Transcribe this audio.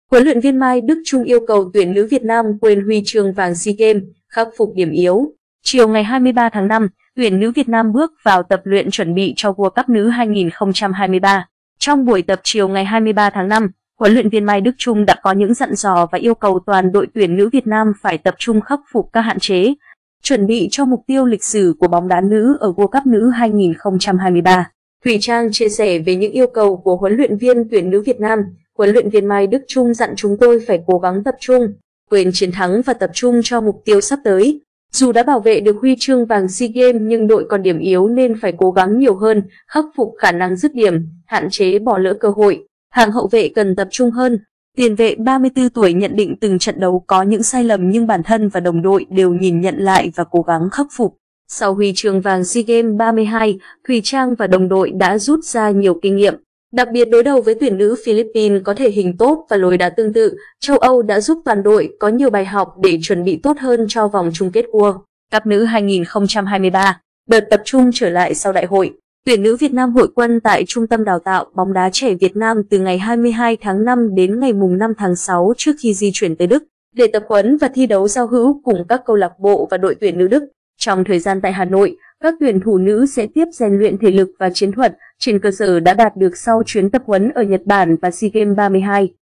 Huấn luyện viên Mai Đức Chung yêu cầu tuyển nữ Việt Nam quên huy chương vàng SEA Games, khắc phục điểm yếu. Chiều ngày 23 tháng 5, tuyển nữ Việt Nam bước vào tập luyện chuẩn bị cho World Cup nữ 2023. Trong buổi tập chiều ngày 23 tháng 5, huấn luyện viên Mai Đức Chung đã có những dặn dò và yêu cầu toàn đội tuyển nữ Việt Nam phải tập trung khắc phục các hạn chế, chuẩn bị cho mục tiêu lịch sử của bóng đá nữ ở World Cup nữ 2023. Thủy Trang chia sẻ về những yêu cầu của huấn luyện viên tuyển nữ Việt Nam. Huấn luyện viên Mai Đức Chung dặn chúng tôi phải cố gắng tập trung, quên chiến thắng và tập trung cho mục tiêu sắp tới. Dù đã bảo vệ được huy chương vàng SEA Games nhưng đội còn điểm yếu nên phải cố gắng nhiều hơn, khắc phục khả năng dứt điểm, hạn chế bỏ lỡ cơ hội. Hàng hậu vệ cần tập trung hơn. Tiền vệ 34 tuổi nhận định từng trận đấu có những sai lầm nhưng bản thân và đồng đội đều nhìn nhận lại và cố gắng khắc phục. Sau huy chương vàng SEA Games 32, Thùy Trang và đồng đội đã rút ra nhiều kinh nghiệm. Đặc biệt đối đầu với tuyển nữ Philippines có thể hình tốt và lối đá tương tự, châu Âu đã giúp toàn đội có nhiều bài học để chuẩn bị tốt hơn cho vòng chung kết World Cup nữ 2023. Đợt tập trung trở lại sau đại hội, tuyển nữ Việt Nam hội quân tại Trung tâm Đào tạo bóng đá trẻ Việt Nam từ ngày 22 tháng 5 đến ngày 5 tháng 6 trước khi di chuyển tới Đức để tập huấn và thi đấu giao hữu cùng các câu lạc bộ và đội tuyển nữ Đức. Trong thời gian tại Hà Nội, các tuyển thủ nữ sẽ tiếp rèn luyện thể lực và chiến thuật trên cơ sở đã đạt được sau chuyến tập huấn ở Nhật Bản và SEA Games 32.